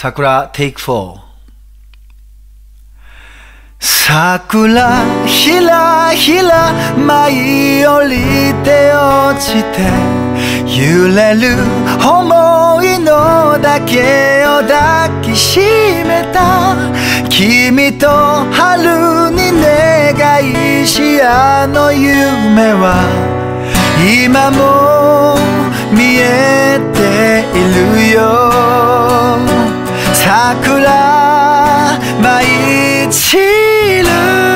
桜 Take 4。桜ひらひら舞い降りて落ちて揺れる想いのだけを抱きしめた君と春に願いしあの夢は今も見えているよ桜舞い散る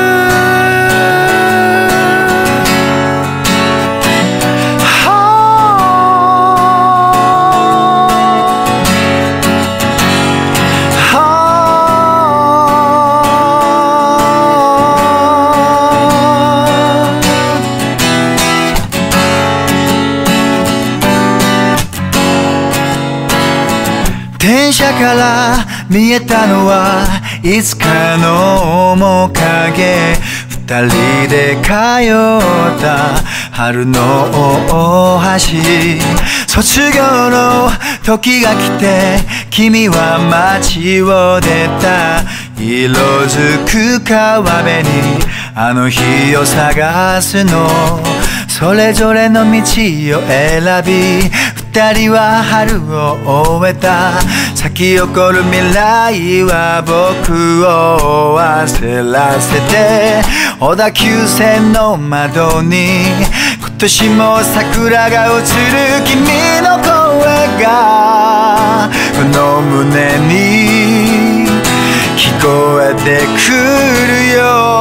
電車から見えたのはいつかの面影二人で通った春の大橋卒業の時が来て君は街を出た色づく川辺にあの日を探すのそれぞれの道を選び二人は春を終えた咲き誇る未来は僕を焦らせて小田急線の窓に今年も桜が映る君の声がこの胸に聞こえてくる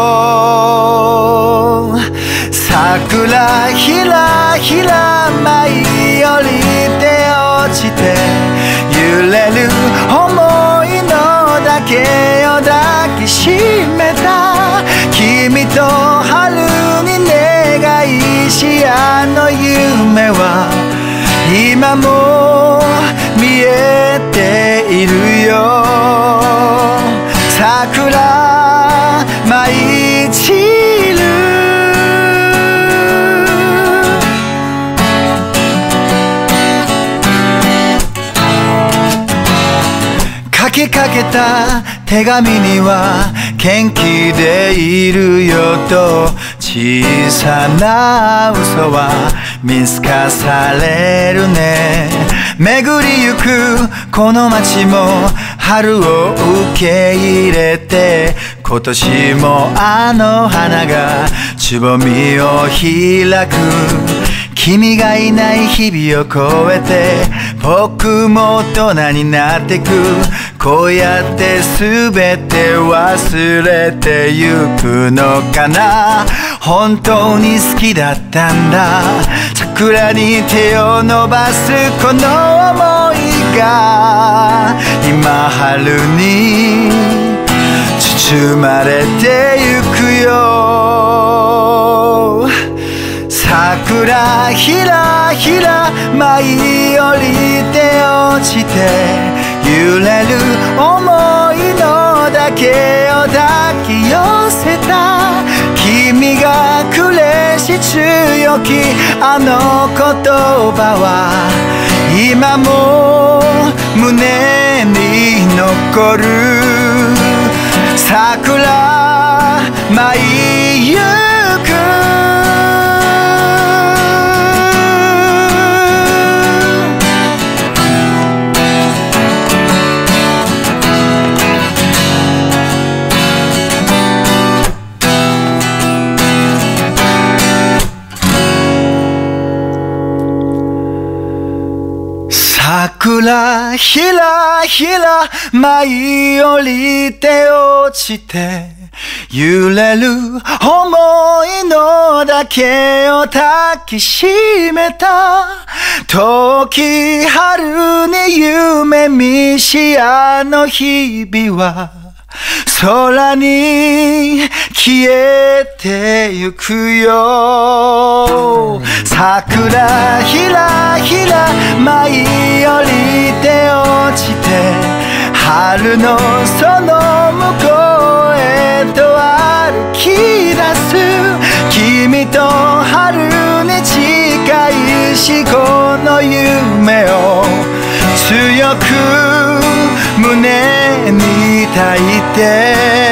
よ桜ひらひら舞い降りて落ちて揺れる想いのだけを抱きしめた君と春に願いしあの夢は今も見えているよ桜舞い散る書きかけた手紙には元気でいるよと小さな嘘は見透かされるね巡りゆくこの街も春を受け入れて今年もあの花がつぼみを開く君がいない日々を越えて僕も大人になってくこうやって全て忘れてゆくのかな本当に好きだったんだ桜に手を伸ばすこの想いが今春に包まれてゆくよ桜ひらひら舞い降りて落ちて揺れる想いのだけを抱き寄せた君がくれし強きあの言葉は今も胸に残る桜舞いゆく桜ひらひら舞い降りて落ちて揺れる想いのだけを抱きしめた時春に夢見しあの日々は空に消えてゆくよ桜ひらひら舞い降りて落ちて春のその向こうへと歩き出す君と春に近いしこの夢を強く胸胸に抱いて